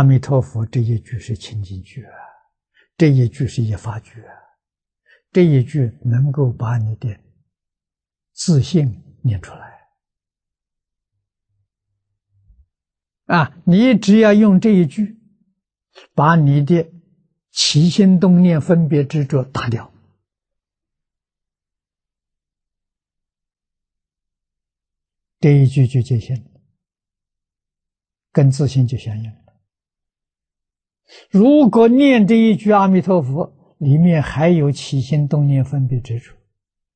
阿弥陀佛这一句是清净句啊，这一句是一法句啊，这一句能够把你的自信念出来啊！你只要用这一句，把你的起心动念分别执着打掉，这一句就界限了，跟自信就相应了。如果念这一句阿弥陀佛，里面还有起心动念分别执着，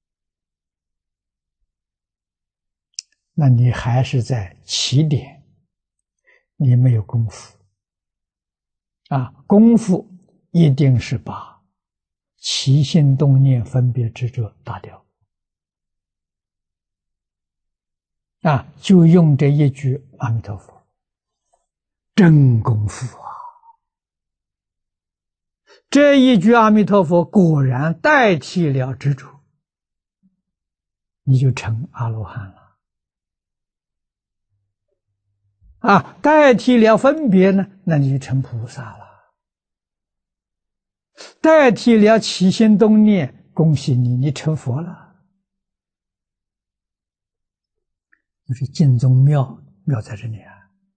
那你还是在起点，你没有功夫啊！功夫一定是把起心动念分别执着打掉啊！就用这一句阿弥陀佛，真功夫啊！这一句阿弥陀佛果然代替了执着，你就成阿罗汉了啊！代替了分别呢，那你就成菩萨了。代替了起心动念，恭喜你，你成佛了。就是净宗妙在这里啊！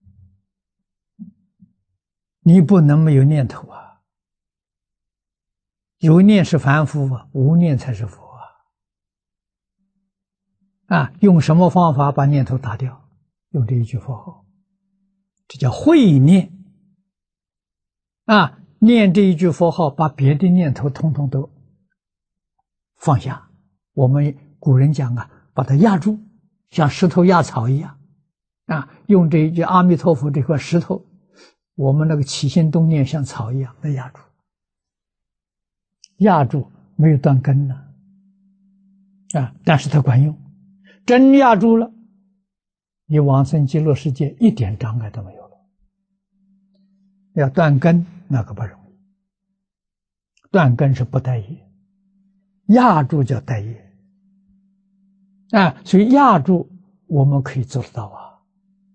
你不能没有念头啊！有念是凡夫啊，无念才是佛啊！用什么方法把念头打掉？用这一句佛号，这叫慧念啊！念这一句佛号，把别的念头统统都放下。我们古人讲啊，把它压住，像石头压草一样啊！用这一句阿弥陀佛这块石头，我们那个起心动念像草一样被压住。压住没有断根呢啊，但是它管用。真压住了，你往生极乐世界一点障碍都没有了。要断根那个不容易，断根是不带业，压住叫带业啊，所以压住我们可以做得到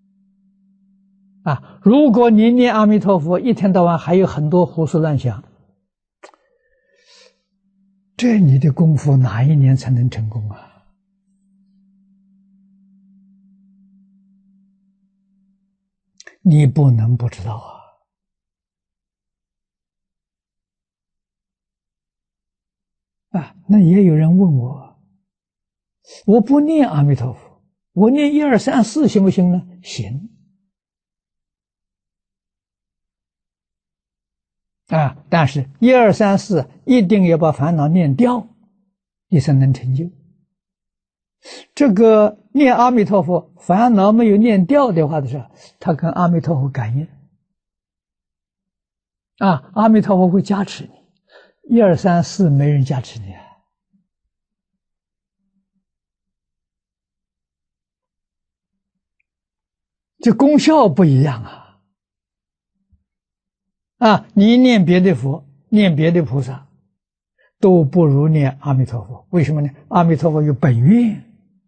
啊！如果你念阿弥陀佛一天到晚还有很多胡思乱想，这你的功夫哪一年才能成功啊？你不能不知道啊！那也有人问我，我不念阿弥陀佛，我念1、2、3、4行不行呢？行啊！但是1、2、3、4一定要把烦恼念掉，你才能成就。这个念阿弥陀佛，烦恼没有念掉的话的时候，他跟阿弥陀佛感应啊，阿弥陀佛会加持你。1、2、3、4没人加持你啊！这功效不一样啊！啊，你念别的佛，念别的菩萨，都不如念阿弥陀佛。为什么呢？阿弥陀佛有本愿，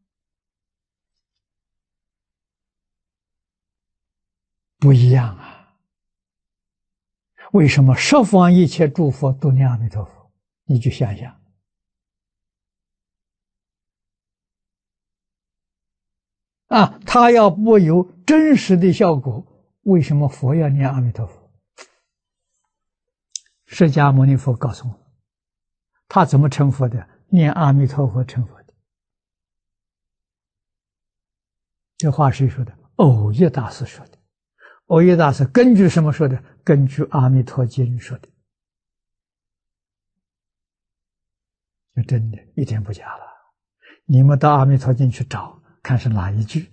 不一样啊！为什么十方一切诸佛都念阿弥陀佛？你就想想啊，他要不有真实的效果，为什么佛要念阿弥陀佛？释迦牟尼佛告诉我们，他怎么成佛的？念阿弥陀佛成佛的。这话谁说的？藕益大师说的。藕益大师根据什么说的？根据《阿弥陀经》说的。这真的一点不假了。你们到《阿弥陀经》去找，看是哪一句。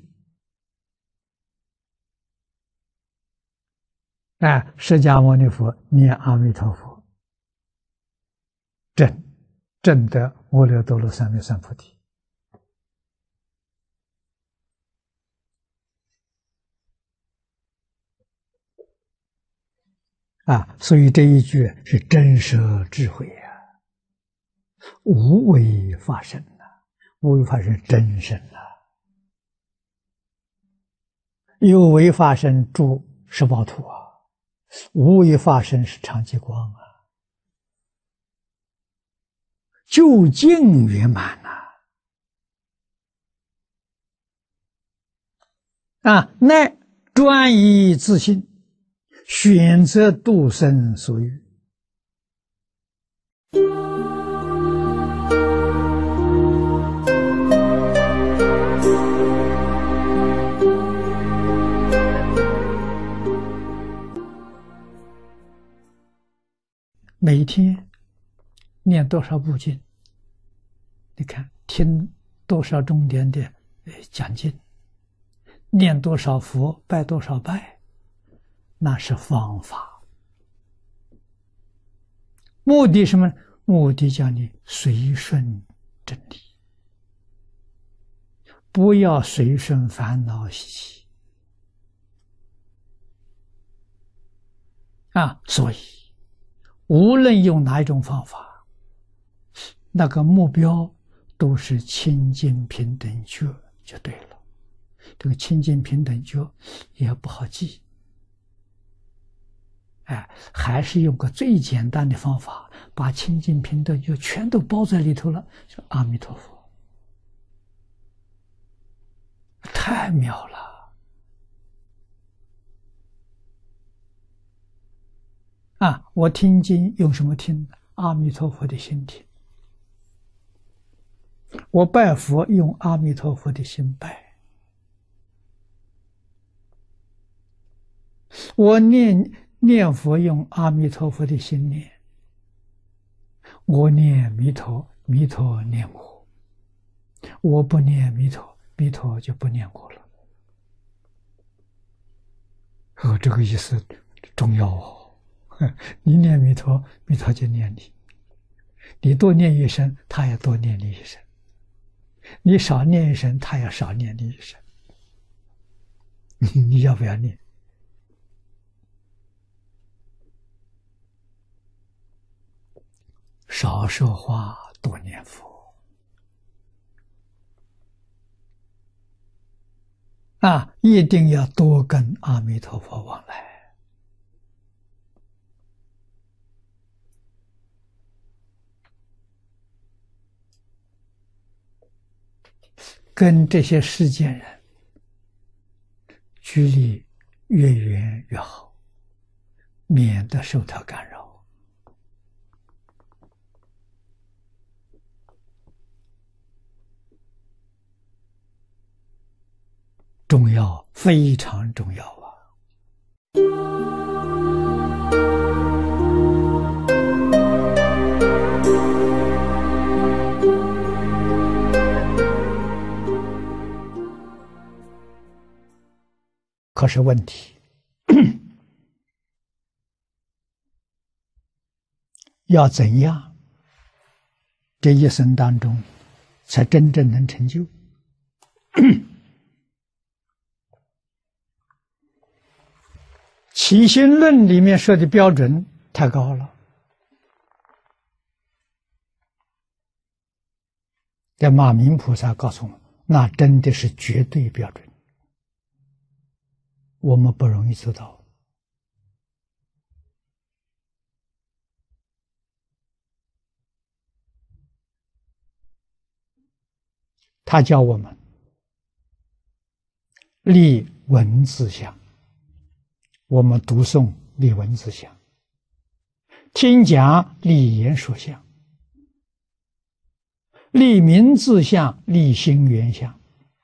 哎，释迦牟尼佛念阿弥陀佛，证得阿耨多罗三藐三菩提。啊，所以这一句是真实智慧啊，无为法身啊，无为法身真身啊，有为法身住十报土啊。 无为法身是常寂光啊，究竟圆满乃专一自性，选择度生所欲。每天念多少部经？你看，听多少重点的讲经，念多少佛，拜多少拜，那是方法。目的什么？目的叫你随顺真理，不要随顺烦恼习气所以无论用哪一种方法，那个目标都是清净平等觉就对了。这个清净平等觉也不好记，还是用个最简单的方法，把清净平等觉全都包在里头了，就阿弥陀佛，太妙了。我听经用什么听？阿弥陀佛的心听。我拜佛用阿弥陀佛的心拜。我念佛用阿弥陀佛的心念。我念弥陀，弥陀念我。我不念弥陀，弥陀就不念我了。这个意思重要哦。你念弥陀，弥陀就念你；你多念一声，他也多念你一声；你少念一声，他也少念你一声。你要不要念？少说话，多念佛。一定要多跟阿弥陀佛往来。跟这些世间人距离越远越好，免得受他干扰。重要，非常重要啊！可是问题要怎样这一生当中才真正能成就？起心论里面设的标准太高了，这马明菩萨告诉我们，那真的是绝对标准，我们不容易做到。他教我们立文字相，我们读诵立文字相，听讲立言说相，立名字相，立心缘相。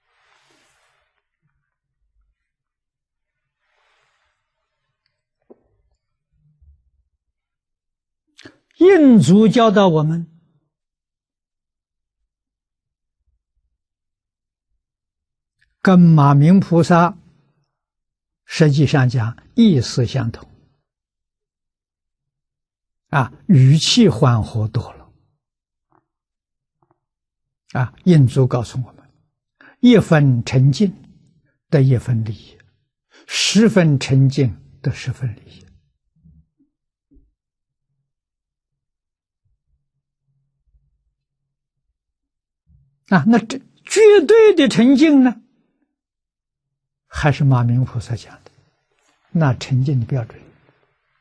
印祖教导我们，跟马明菩萨实际上讲意思相同，语气缓和多了。印祖告诉我们，一分沉静得一分利益，10分沉静得10分利益。那这绝对的沉静呢？还是马明菩萨讲的，那沉静的标准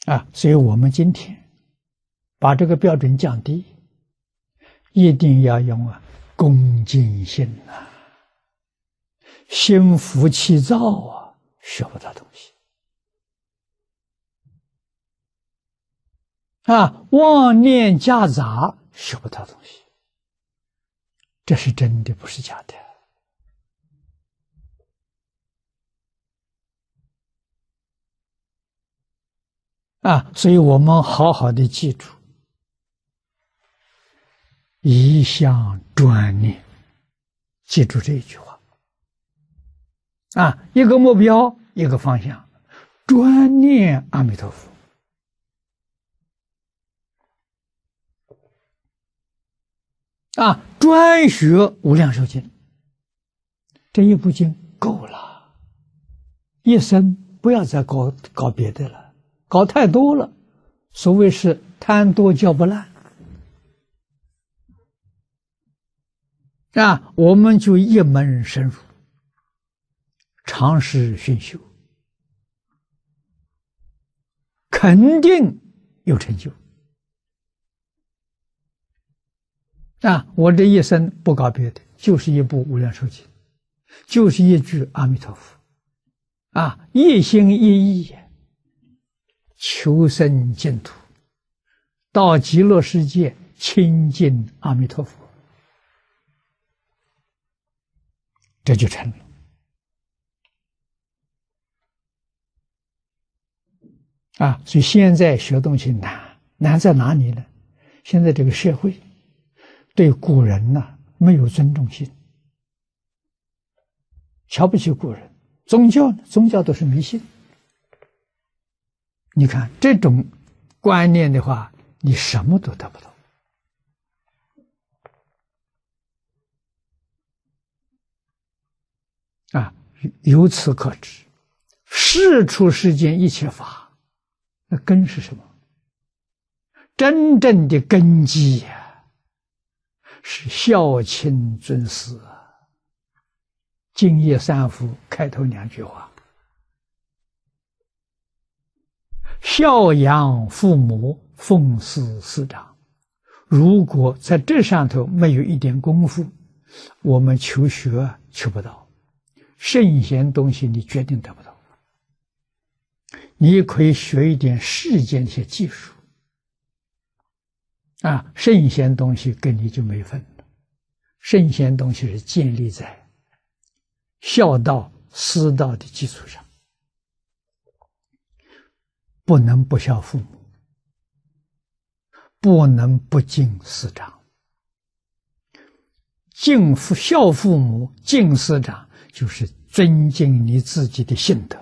所以我们今天把这个标准降低，一定要用恭敬心心浮气躁学不到东西妄念夹杂学不到东西，这是真的，不是假的所以我们好好的记住，一向专念，记住这一句话一个目标，一个方向，专念阿弥陀佛专学无量寿经，这一部经够了，一生不要再搞别的了，搞太多了，所谓是贪多嚼不烂我们就一门深入，长时熏修，肯定有成就我这一生不搞别的，就是一部无量寿经，就是一句阿弥陀佛一心一意求生净土，到极乐世界亲近阿弥陀佛，这就成了所以现在学东西难在哪里呢？现在这个社会对古人没有尊重心，瞧不起古人，宗教都是迷信。你看这种观念的话，你什么都得不到由此可知，世出世间一切法，那根是什么？真正的根基是孝亲尊师敬业三福开头2句话，孝养父母，奉事师长。如果在这上头没有一点功夫，我们求学求不到，圣贤东西你决定得不到。你可以学一点世间的一些技术圣贤东西跟你就没分了。圣贤东西是建立在孝道师道的基础上，不能不孝父母，不能不敬师长。孝父母敬师长，就是尊敬你自己的信德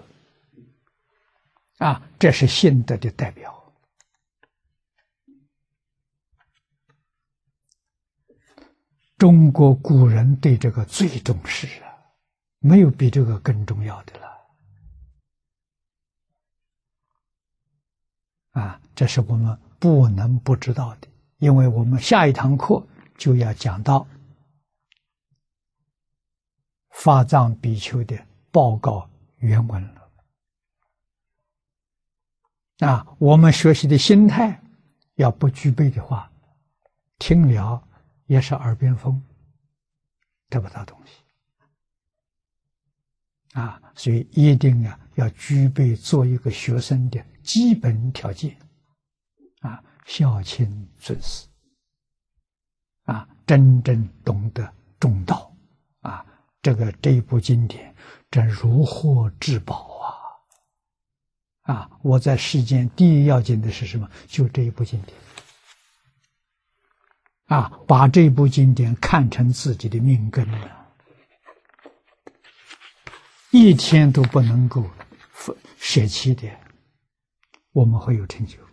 这是信德的代表。中国古人对这个最重视没有比这个更重要的了这是我们不能不知道的，因为我们下一堂课就要讲到法藏比丘的报告原文了我们学习的心态要不具备的话，听了也是耳边风，得不到东西所以一定要具备做一个学生的基本条件孝亲尊师真正懂得中道这一部经典真如获至宝我在世间第一要紧的是什么？就这一部经典把这部经典看成自己的命根了，一天都不能够舍弃的，我们会有成就。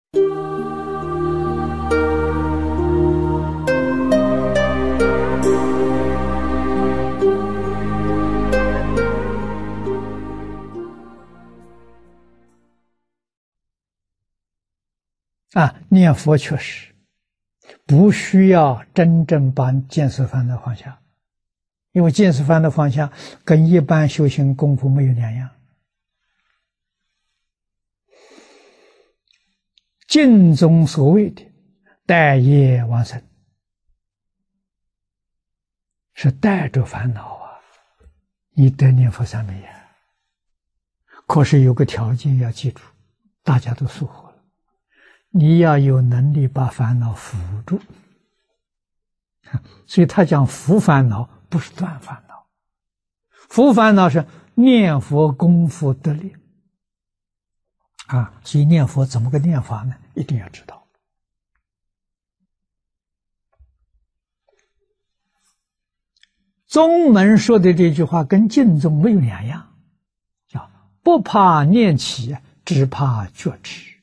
念佛确实不需要真正把见思烦恼放下，因为见思烦恼放下跟一般修行功夫没有两样经中所谓的带业往生，是带着烦恼啊，你得念佛三昧呀。可是有个条件要记住，大家都疏忽了，你要有能力把烦恼扶住。所以他讲扶烦恼，不是断烦恼。扶烦恼是念佛功夫得力啊。所以念佛怎么个念法呢？一定要知道。宗门说的这句话跟净宗没有两样，叫不怕念起，只怕觉迟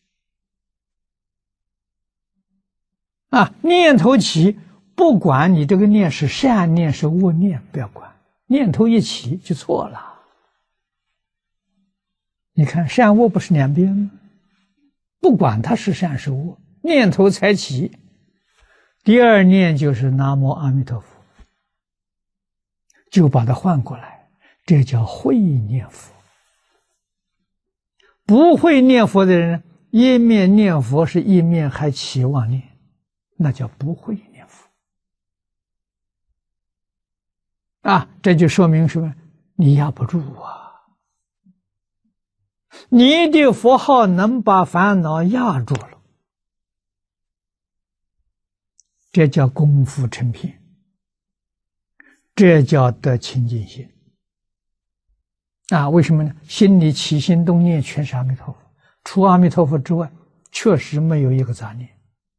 啊。念头起，不管你这个念是善念是恶念，不要管，念头一起就错了。你看善恶不是两边吗？不管它是善是恶，念头才起，第二念就是南无阿弥陀佛，就把它换过来，这叫会念佛。不会念佛的人，一面念佛是一面还起妄念，那叫不会念佛啊。这就说明什么？你压不住啊。你的佛号能把烦恼压住了，这叫功夫成片，这叫得清净心啊。为什么呢？心里起心动念全是阿弥陀佛，除阿弥陀佛之外确实没有一个杂念，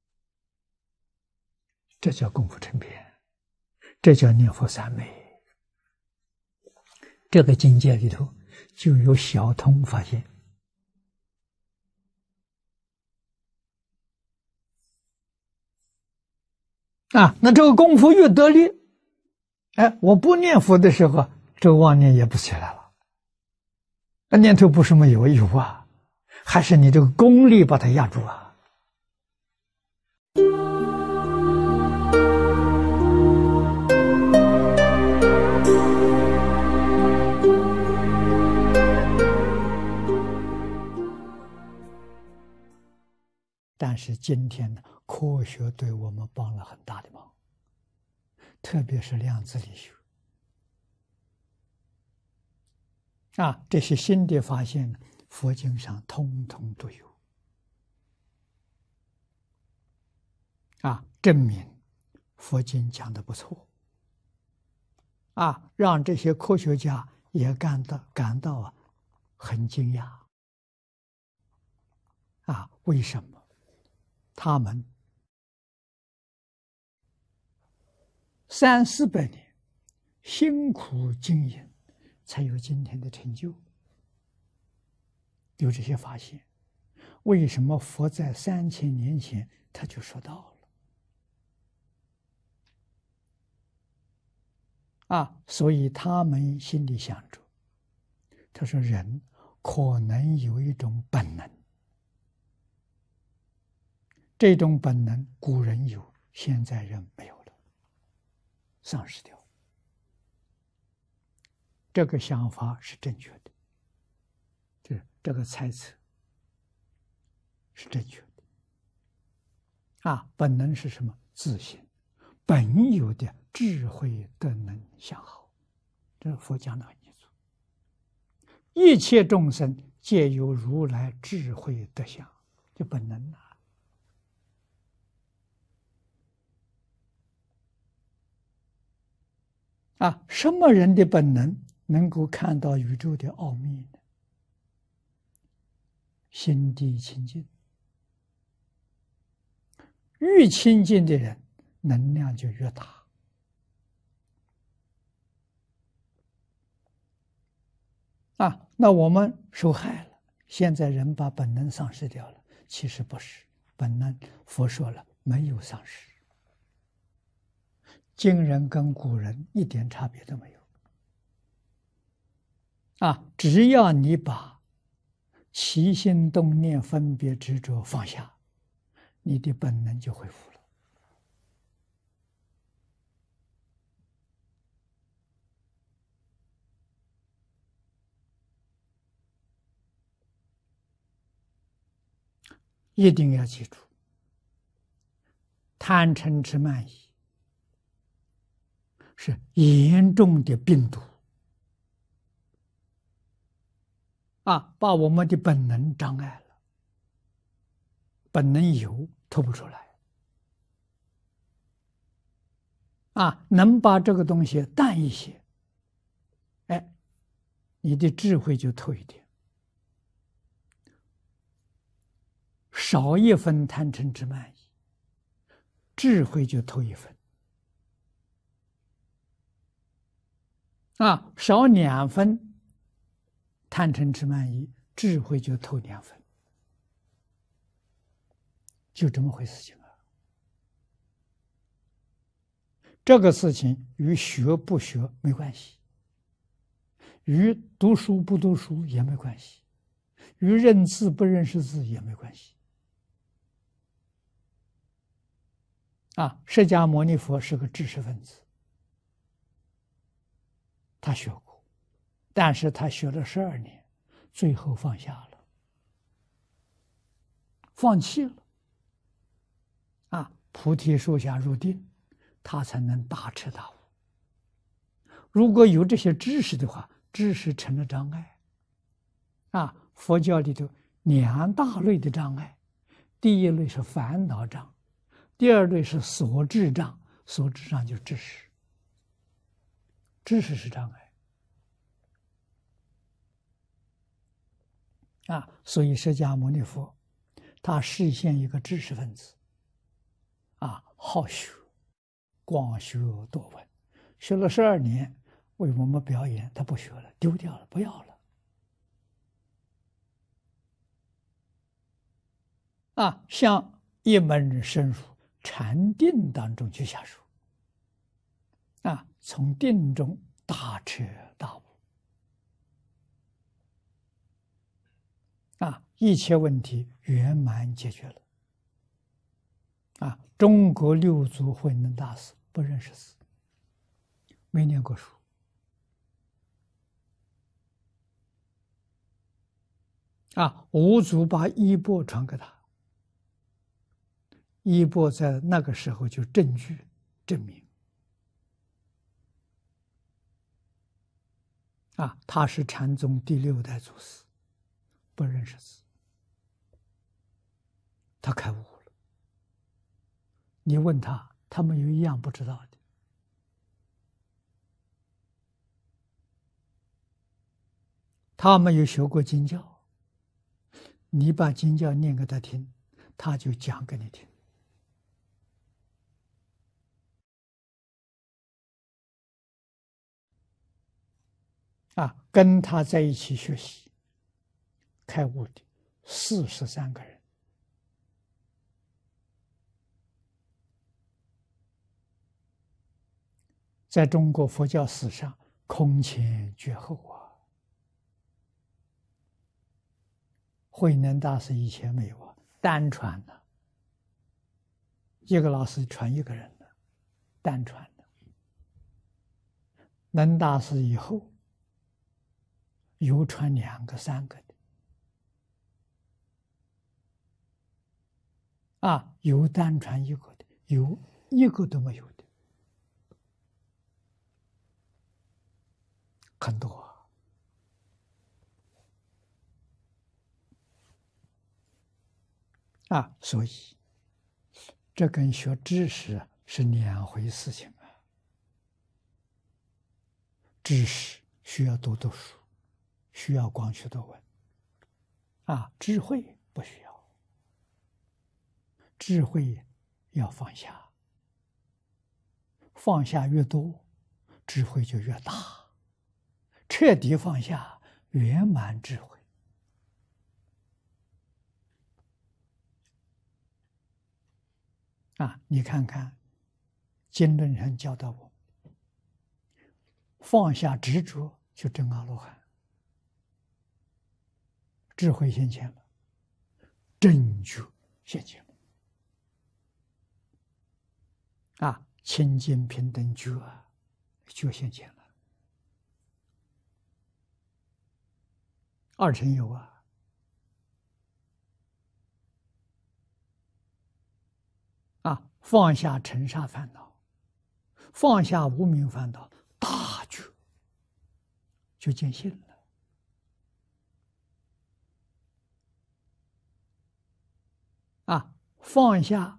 这叫功夫成片，这叫念佛三昧。这个境界里头就有小通发现啊。那这个功夫越得力，哎，我不念佛的时候，这个妄念也不起来了。念头不是没有，有啊，还是你这个功力把它压住啊。但是今天呢，科学对我们帮了很大的忙，特别是量子力学啊，这些新的发现呢，佛经上通通都有啊，证明佛经讲的不错啊，让这些科学家也感到啊很惊讶啊。为什么？他们300-400年辛苦经营，才有今天的成就，有这些发现。为什么佛在3000年前他就说到了啊？所以他们心里想着，他说人可能有一种本能，这种本能古人有，现在人没有了，丧失掉。这个想法是正确的，这个猜测是正确的啊。本能是什么？自信，本有的智慧的能相好，这是佛讲的很清楚。一切众生皆有如来智慧德相，就本能啊。什么人的本能能够看到宇宙的奥秘呢？心地清净，越清净的人，能量就越大啊。那我们受害了，现在人把本能丧失掉了，其实不是本能。佛说了，没有丧失，今人跟古人一点差别都没有啊。只要你把起心动念分别执着放下，你的本能就恢复了一定要记住，贪嗔痴慢疑是严重的病毒把我们的本能障碍了，本能有透不出来能把这个东西淡一些，你的智慧就透一点，少一分贪嗔痴慢疑，智慧就透一分少2分贪嗔痴慢疑，智慧就透2分，就这么回事情这个事情与学不学没关系，与读书不读书也没关系，与认字不认识字也没关系释迦牟尼佛是个知识分子，他学过，但是他学了12年，最后放下了，放弃了菩提树下入定，他才能大彻大悟。如果有这些知识的话，知识成了障碍佛教里头2大类的障碍，第一类是烦恼障，第二类是所知障。所知障就是知识，知识是障碍所以释迦牟尼佛他示现一个知识分子好学，广学多闻，学了12年，为我们表演，他不学了，丢掉了，不要了向一门深入禅定当中去下手从定中大彻大悟一切问题圆满解决了中国6祖慧能大师不认识字，没念过书五祖把衣钵传给他，衣钵在那个时候就证据证明他是禅宗第6代祖师，不认识字，他开悟了。你问他，他们有一样不知道的，他没有学过经教，你把经教念给他听，他就讲给你听跟他在一起学习开悟的43个人，在中国佛教史上空前绝后慧能大师以前没有单传的，一个老师传1个人的，单传的。能大师以后有传2个、3个的有单传1个的，有1个都没有的，很多所以这跟学知识是2回事情知识需要多读书，需要广学多闻智慧不需要，智慧要放下，放下越多，智慧就越大，彻底放下，圆满智慧你看看经论上教导我，放下执着就证阿罗汉，智慧现前了，正觉现前了清净平等觉觉现前了，2乘有放下尘沙烦恼，放下无明烦恼，大觉就见性了。放下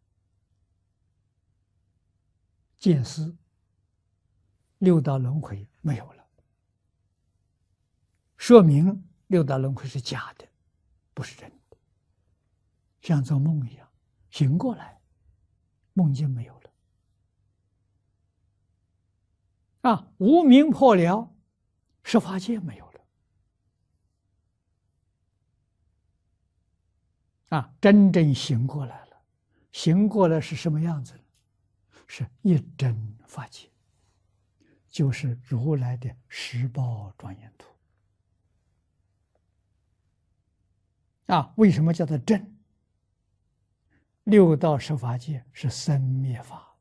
见思，六道轮回没有了，说明六道轮回是假的，不是真的，像做梦一样，醒过来，梦境没有了。无明破了，十法界没有了。真正醒过来了，醒过来是什么样子呢？是一真法界，就是如来的十报庄严图。为什么叫做真？六道十法界是生灭法，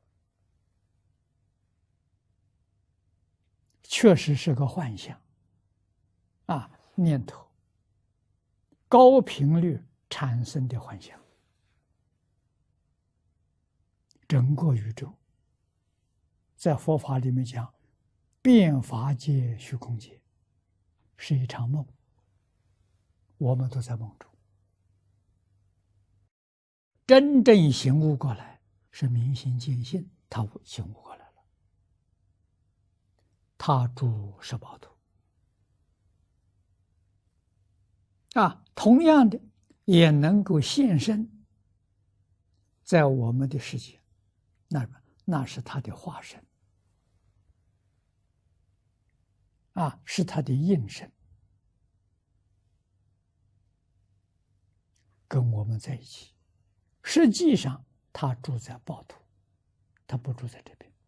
确实是个幻象念头，高频率产生的幻象。整个宇宙在佛法里面讲，变法界、虚空界是一场梦，我们都在梦中。真正醒悟过来是明心见性，他醒悟过来了，他住十宝图。同样的也能够现身在我们的世界，那是他的化身是他的应身，跟我们在一起。实际上他住在报土，他不住在这边，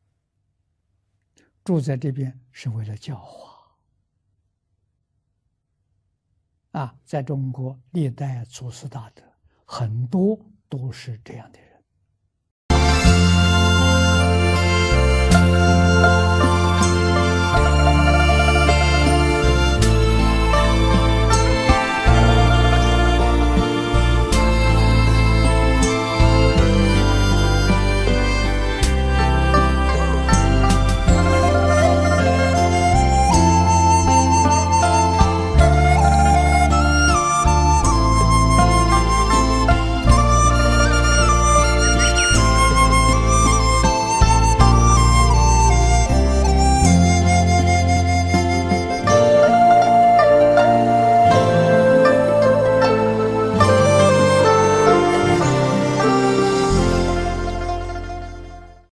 住在这边是为了教化在中国历代祖师大德很多都是这样的人。